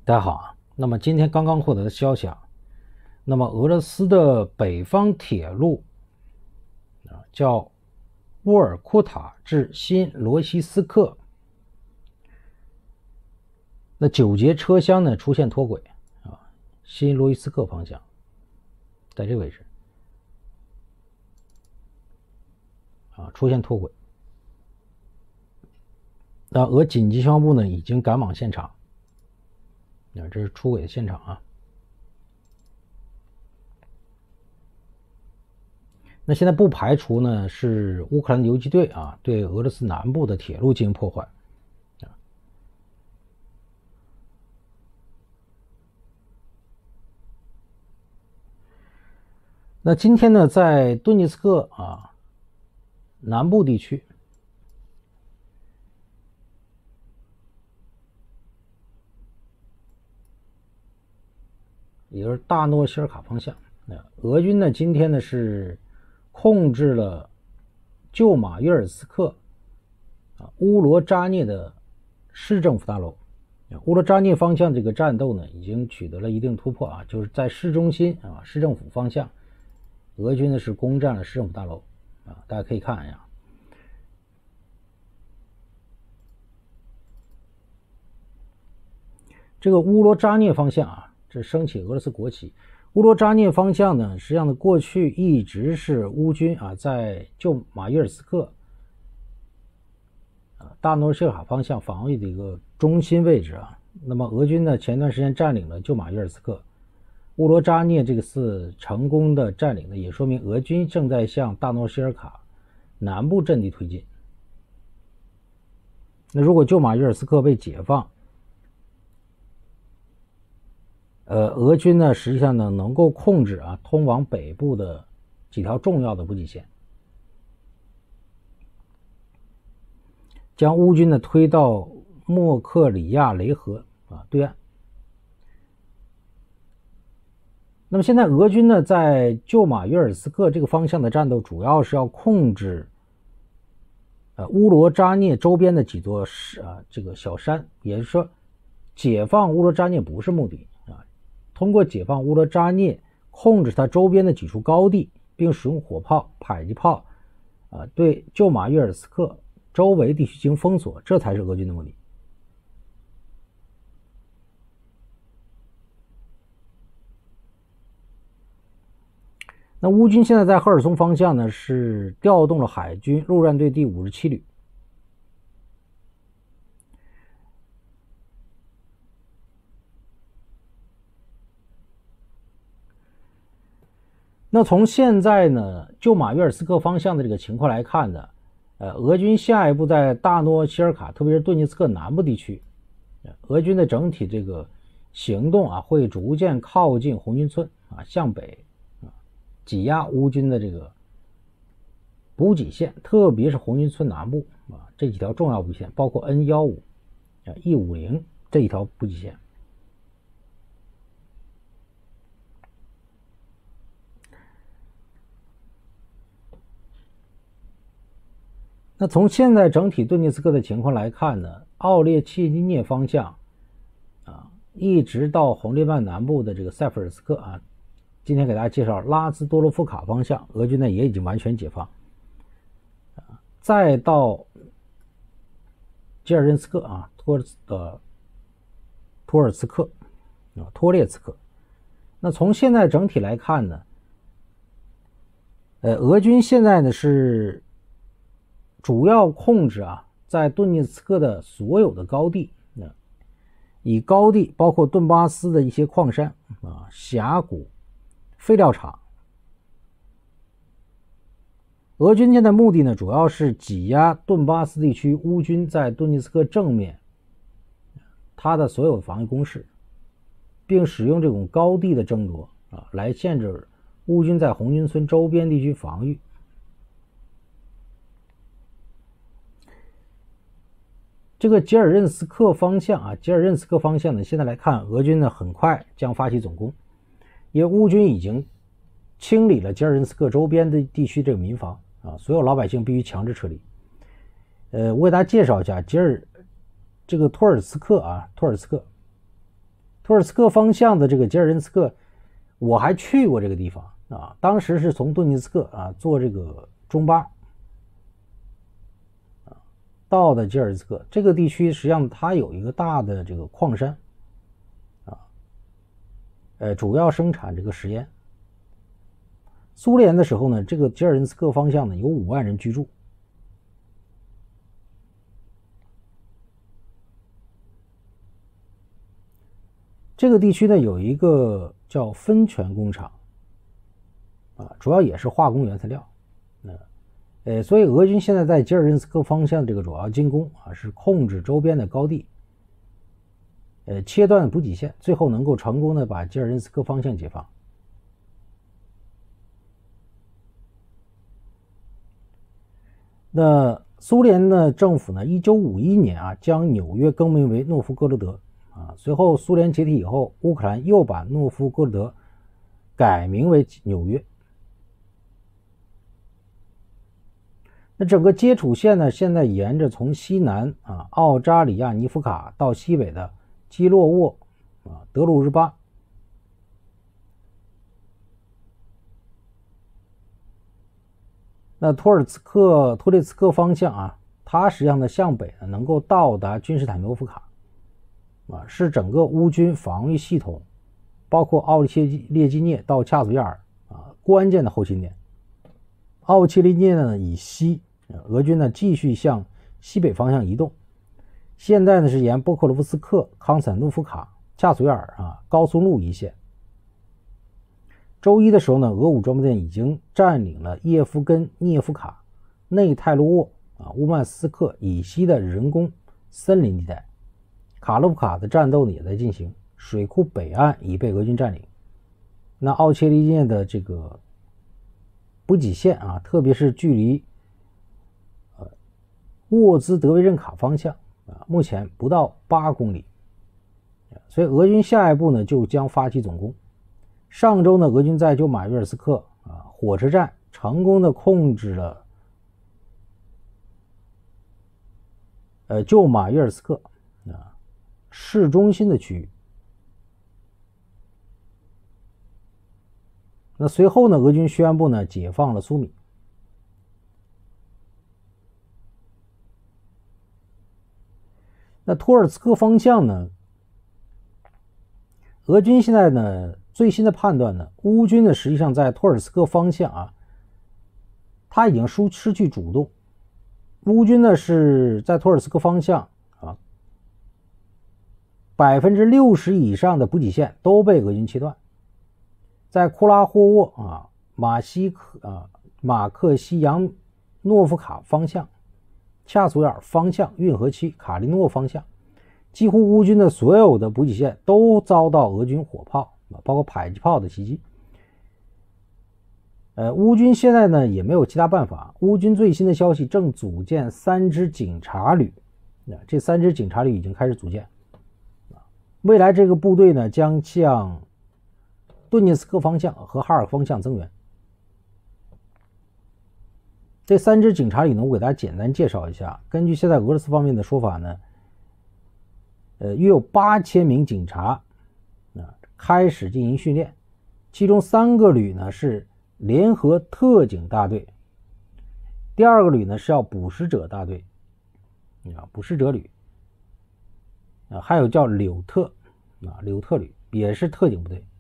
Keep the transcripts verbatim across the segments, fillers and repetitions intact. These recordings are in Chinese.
大家好啊，那么今天刚刚获得的消息啊，那么俄罗斯的北方铁路啊叫沃尔库塔至新罗西斯克，那九节车厢呢出现脱轨啊，新罗伊斯克方向，在这个位置啊出现脱轨。那俄紧急消防部呢已经赶往现场，啊，这是出轨的现场啊。那现在不排除呢是乌克兰游击队啊对俄罗斯南部的铁路进行破坏。那今天呢，在顿涅茨克啊南部地区，也就是大诺西尔卡方向，那俄军呢今天呢是控制了旧马约尔斯克啊乌罗扎涅的市政府大楼。乌罗扎涅方向这个战斗呢已经取得了一定突破啊，就是在市中心啊市政府方向，俄军呢是攻占了市政府大楼啊，大家可以看一下。这个乌罗扎涅方向啊，这升起俄罗斯国旗。乌罗扎涅方向呢，实际上呢过去一直是乌军啊在旧马约尔斯克啊大诺什卡方向防御的一个中心位置啊。那么俄军呢前段时间占领了旧马约尔斯克，乌罗扎涅这个次成功的占领呢，也说明俄军正在向大诺什尔卡南部阵地推进。那如果旧马约尔斯克被解放，呃，俄军呢，实际上呢，能够控制啊通往北部的几条重要的补给线，将乌军呢推到莫克里亚雷河啊对岸。那么现在俄军呢，在旧马约尔斯克这个方向的战斗，主要是要控制呃乌罗扎涅周边的几座啊这个小山，也就是说，解放乌罗扎涅不是目的。通过解放乌罗扎涅，控制它周边的几处高地，并使用火炮、迫击炮，啊、呃，对旧马约尔斯克周围地区进行封锁，这才是俄军的目的。那乌军现在在赫尔松方向呢，是调动了海军陆战队第五十七旅。那从现在呢旧马约尔斯克方向的这个情况来看呢，呃，俄军下一步在大诺西尔卡，特别是顿涅茨克南部地区，俄军的整体这个行动啊，会逐渐靠近红军村啊，向北啊，挤压乌军的这个补给线，特别是红军村南部啊这几条重要补给线，包括 N 十五 啊 E 五十 这一条补给线。那从现在整体顿涅茨克的情况来看呢，奥列契尼涅方向啊，一直到红列曼南部的这个塞弗尔斯克啊，今天给大家介绍拉兹多罗夫卡方向，俄军呢也已经完全解放啊，再到吉尔任斯克啊，托呃托尔茨克啊，托列茨克。那从现在整体来看呢，呃，俄军现在呢是主要控制啊，在顿涅茨克的所有的高地，那以高地包括顿巴斯的一些矿山啊、峡谷、废料厂。俄军现在目的呢，主要是挤压顿巴斯地区乌军在顿涅茨克正面他的所有防御工事，并使用这种高地的争夺啊，来限制乌军在红军村周边地区防御。这个吉尔任斯克方向啊，吉尔任斯克方向呢，现在来看，俄军呢很快将发起总攻，因为乌军已经清理了吉尔任斯克周边的地区这个民房啊，所有老百姓必须强制撤离。呃，我给大家介绍一下吉尔这个托尔斯克啊，托尔斯克， 托尔斯克方向的这个吉尔任斯克，我还去过这个地方啊，当时是从顿涅茨克啊坐这个中巴啊到的吉尔任斯克。这个地区实际上它有一个大的这个矿山啊，呃，主要生产这个石烟。苏联的时候呢，这个吉尔任斯克方向呢有五万人居住。这个地区呢有一个叫芬泉工厂啊，主要也是化工原材料。呃，所以俄军现在在吉尔任斯克方向这个主要进攻啊，是控制周边的高地，呃，切断补给线，最后能够成功的把吉尔任斯克方向解放。那苏联的政府呢，一九五一年啊，将纽约更名为诺夫哥罗德。啊，随后苏联解体以后，乌克兰又把诺夫哥罗德改名为纽约。那整个接触线呢，现在沿着从西南啊奥扎里亚尼夫卡到西北的基洛沃啊德鲁日巴。那托尔茨克托列茨克方向啊，它实际上呢向北呢能够到达君士坦诺夫卡。啊，是整个乌军防御系统，包括奥切列基涅到恰索亚尔啊关键的后勤点。奥切列基涅呢以西，俄军呢继续向西北方向移动。现在呢是沿波克罗夫斯克、康斯坦诺夫卡、恰索亚尔啊高速路一线。周一的时候呢，俄武装部队已经占领了叶夫根涅夫卡、内泰洛沃啊乌曼斯克以西的人工森林地带。卡洛夫卡的战斗呢也在进行，水库北岸已被俄军占领。那奥切利涅的这个补给线啊，特别是距离呃沃兹德维任卡方向啊，目前不到八公里。所以俄军下一步呢就将发起总攻。上周呢，俄军在旧马约尔斯克啊火车站成功的控制了呃旧马约尔斯克啊市中心的区域。那随后呢，俄军宣布呢解放了苏米。那托尔茨克方向呢，俄军现在呢最新的判断呢，乌军呢实际上在托尔茨克方向啊，他已经失失去主动。乌军呢是在托尔茨克方向啊，百分之六十以上的补给线都被俄军切断。在库拉霍沃啊、马西克啊、马克西扬诺夫卡方向、恰索亚尔方向、运河区、卡利诺方向，几乎乌军的所有的补给线都遭到俄军火炮，包括迫击炮的袭击。呃，乌军现在呢也没有其他办法。乌军最新的消息正组建三支警察旅，这三支警察旅已经开始组建。未来这个部队呢将向顿涅茨克方向和哈尔科方向增援。这三支警察旅呢，我给大家简单介绍一下。根据现在俄罗斯方面的说法呢，呃，约有八千名警察啊开始进行训练，其中三个旅呢是联合特警大队，第二个旅呢是叫捕食者大队啊，捕食者旅啊，还有叫柳特啊，柳特旅也是特警部队。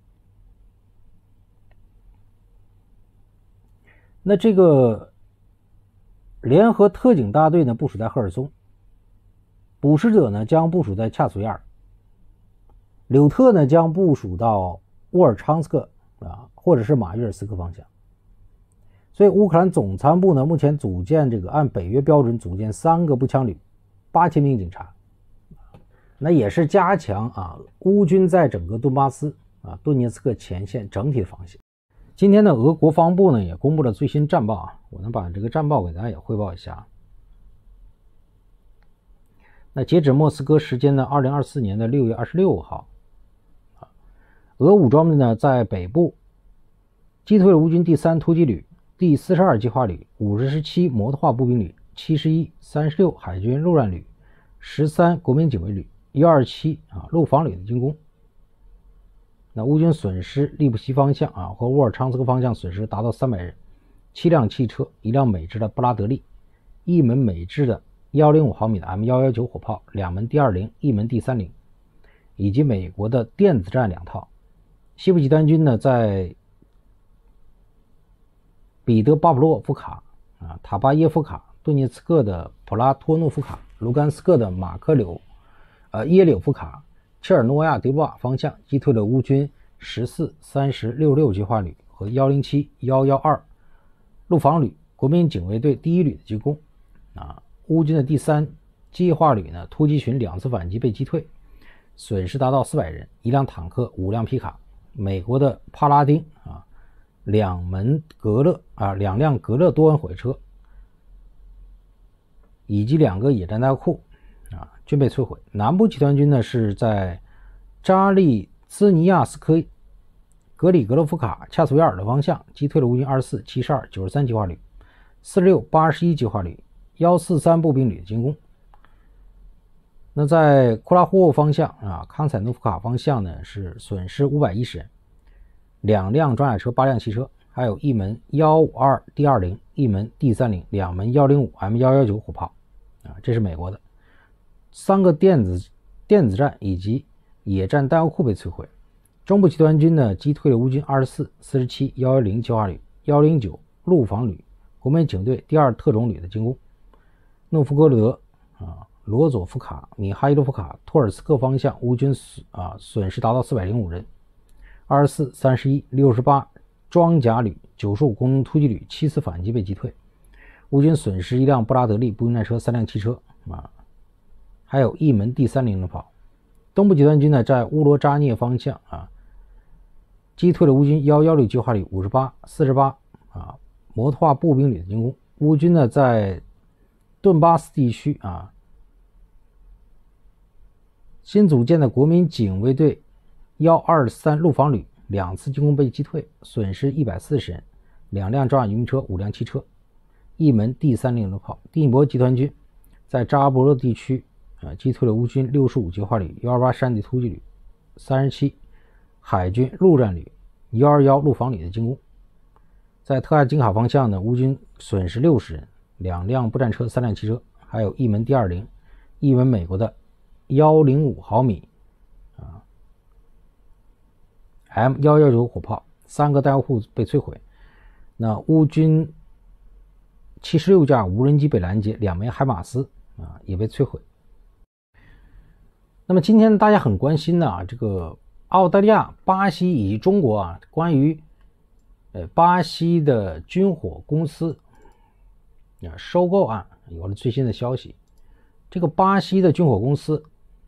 那这个联合特警大队呢部署在赫尔松，捕食者呢将部署在恰索亚尔，柳特呢将部署到沃尔昌斯克啊，或者是马约尔斯克方向。所以乌克兰总参部呢目前组建这个按北约标准组建三个步枪旅，八千名警察，那也是加强啊乌军在整个顿巴斯啊顿涅茨克前线整体的防线。今天呢，俄国防部呢也公布了最新战报啊，我能把这个战报给大家也汇报一下。那截止莫斯科时间呢，二零二四年的六月二十六号，俄武装部呢在北部击退了乌军第三突击旅、第四十二计划旅、五十七摩托化步兵旅、七十一、三十六海军陆战旅、十三国民警卫旅、一二七啊陆防旅的进攻那乌军损失利布西方向啊和沃尔昌斯克方向损失达到三百人，七辆汽车，一辆美制的布拉德利，一门美制的一百零五毫米的 M 一一九火炮，两门 D 二十，一门 D 三十，以及美国的电子战两套。西部集团军呢，在彼得巴甫洛夫卡啊、塔巴耶夫卡、顿涅茨克的普拉托诺夫卡、卢甘斯克的马科柳、呃耶柳夫卡、切尔诺亚德波瓦方向击退了乌军十四、三十、六十六计划旅和一零七、一一二陆防旅、国民警卫队第一旅的进攻。啊，乌军的第三计划旅呢，突击群两次反击被击退，损失达到四百人，一辆坦克，五辆皮卡。美国的帕拉丁啊，两门格勒啊，两辆格勒多恩火车，以及两个野战弹库啊，均被摧毁。南部集团军呢是在扎利兹尼亚斯科格里格洛夫卡、恰索维尔的方向击退了乌军二十四、七十二、九十三计划旅、四十六、八十一计划旅、一四三步兵旅的进攻。那在库拉霍沃方向啊，康采诺夫卡方向呢是损失五百一十人，两辆装甲车，八辆汽车，还有一门一五二 D 二十，一门 D 三十，两门一零五 M 一一九火炮啊，这是美国的。三个电子电子战以及野战弹药库被摧毁。中部集团军呢击退了乌军二十四、四十七、一一零计划旅、一零九陆防旅、国民警队第二特种旅的进攻。诺夫哥罗德啊、罗佐夫卡、米哈伊洛夫卡、托尔斯克方向乌军啊损失达到四百零五人，二十四、三十一、六十八装甲旅、九十五工农突击旅七次反击被击退。乌军损失一辆布拉德利步兵战车、三辆汽车啊，还有一门 D 三十 的炮。东部集团军呢在乌罗扎涅方向啊击退了乌军一一六计划旅五十八、四十八啊摩托化步兵旅的进攻。乌军呢在顿巴斯地区啊新组建的国民警卫队一二三陆防旅两次进攻被击退，损失一百四十人，两辆装甲运兵车，五辆汽车，一门 D 三十 的炮。第一波集团军在扎波罗地区啊击退了乌军六十五计划旅、一二八山地突击旅、三十七海军陆战旅、一二一陆防旅的进攻。在特亚金卡方向呢，乌军损失六十人，两辆步战车，三辆汽车，还有一门 D 二十，一门美国的一零五毫米啊 M 一一九火炮，三个弹药库被摧毁。那乌军七十六架无人机被拦截，两枚海马斯啊也被摧毁。那么今天大家很关心的啊，这个澳大利亚、巴西以及中国啊，关于呃巴西的军火公司啊收购案有了最新的消息。这个巴西的军火公司，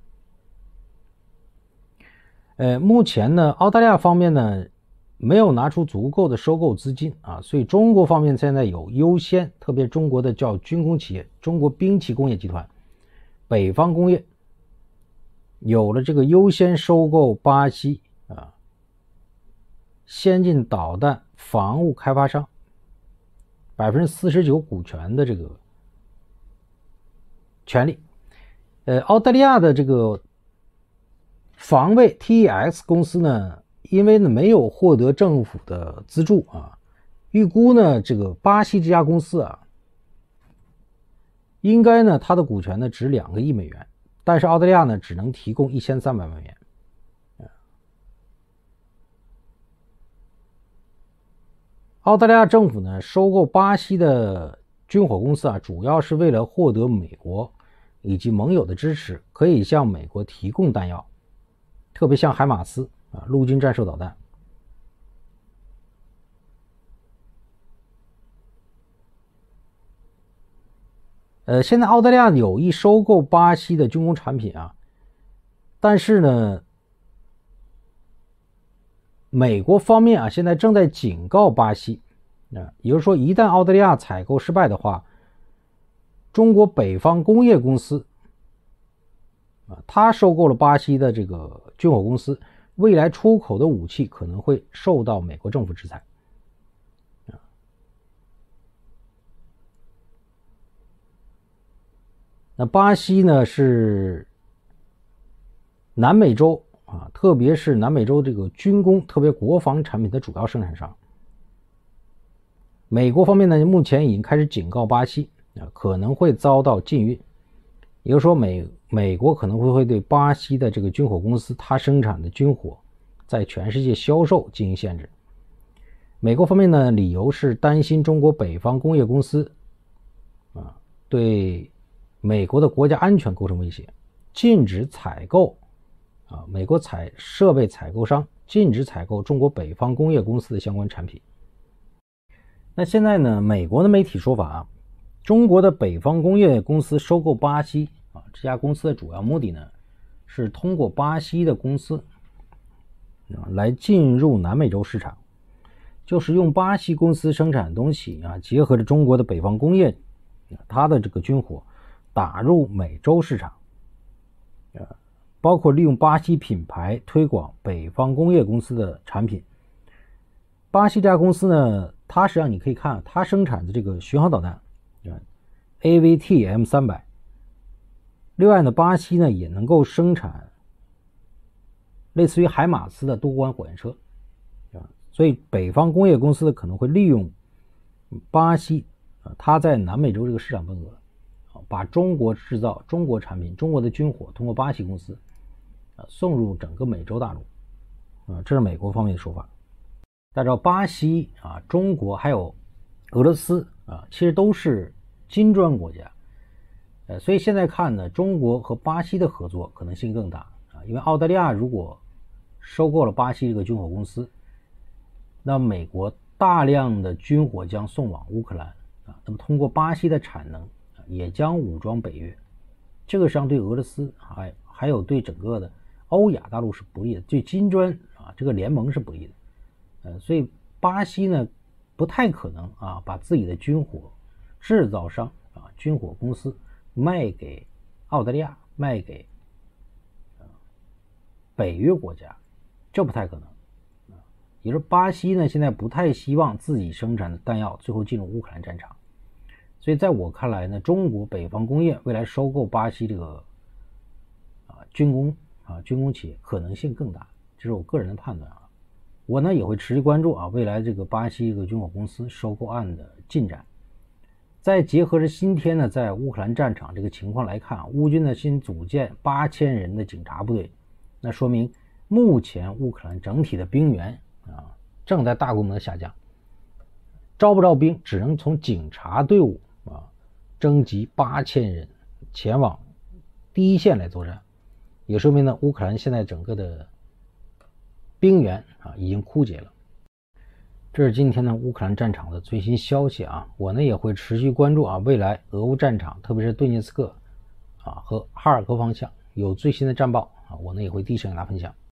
呃，目前呢，澳大利亚方面呢没有拿出足够的收购资金啊，所以中国方面现在有优先，特别中国的叫军工企业，中国兵器工业集团、北方工业。有了这个优先收购巴西啊先进导弹防务开发商 百分之四十九 股权的这个权利。呃，澳大利亚的这个防卫 T E X 公司呢，因为呢没有获得政府的资助啊，预估呢这个巴西这家公司啊，应该呢它的股权呢值两个亿美元。但是澳大利亚呢，只能提供一千三百万元。澳大利亚政府呢，收购巴西的军火公司啊，主要是为了获得美国以及盟友的支持，可以向美国提供弹药，特别像海马斯啊，陆军战术导弹。呃，现在澳大利亚有意收购巴西的军工产品啊，但是呢，美国方面啊，现在正在警告巴西，啊，也就是说，一旦澳大利亚采购失败的话，中国北方工业公司啊，它收购了巴西的这个军火公司，未来出口的武器可能会受到美国政府制裁。那巴西呢是南美洲啊，特特别是南美洲这个军工，特别国防产品的主要生产商。美国方面呢，目前已经开始警告巴西啊，可能会遭到禁运，也就是说美美国可能会会对巴西的这个军火公司它生产的军火在全世界销售进行限制。美国方面呢，理由是担心中国北方工业公司啊对美国的国家安全构成威胁，禁止采购啊，美国采设备采购商禁止采购中国北方工业公司的相关产品。那现在呢，美国的媒体说法啊，中国的北方工业公司收购巴西啊，这家公司的主要目的呢，是通过巴西的公司啊来进入南美洲市场，就是用巴西公司生产的东西啊，结合着中国的北方工业，它的这个军火打入美洲市场，啊，包括利用巴西品牌推广北方工业公司的产品。巴西这家公司呢，它实际上你可以看，它生产的这个巡航导弹 A V T M 三百。另外呢，巴西呢也能够生产类似于海马斯的多管火焰车，所以北方工业公司可能会利用巴西它在南美洲这个市场份额，把中国制造、中国产品、中国的军火通过巴西公司送入整个美洲大陆，这是美国方面的说法。大家知道巴西啊、中国还有俄罗斯啊，其实都是金砖国家，呃，所以现在看呢，中国和巴西的合作可能性更大啊，因为澳大利亚如果收购了巴西这个军火公司，那美国大量的军火将送往乌克兰啊，那么通过巴西的产能也将武装北约，这个实际上对俄罗斯还还有对整个的欧亚大陆是不利的，对金砖啊这个联盟是不利的。呃，所以巴西呢不太可能啊把自己的军火制造商啊军火公司卖给澳大利亚，卖给、呃、北约国家，这不太可能。也就是巴西呢现在不太希望自己生产的弹药最后进入乌克兰战场，所以在我看来呢，中国北方工业未来收购巴西这个啊军工啊军工企业可能性更大，这是我个人的判断啊。我呢也会持续关注啊未来这个巴西这个军火公司收购案的进展。再结合着今天呢在乌克兰战场这个情况来看啊，乌军呢新组建八千人的警察部队，那说明目前乌克兰整体的兵源啊正在大规模的下降，招不招兵只能从警察队伍啊征集八千人前往第一线来作战，也说明呢乌克兰现在整个的兵源啊已经枯竭了。这是今天呢乌克兰战场的最新消息啊，我呢也会持续关注啊未来俄乌战场，特别是顿涅茨克啊和哈尔科方向有最新的战报啊，我呢也会第一时间给大家分享。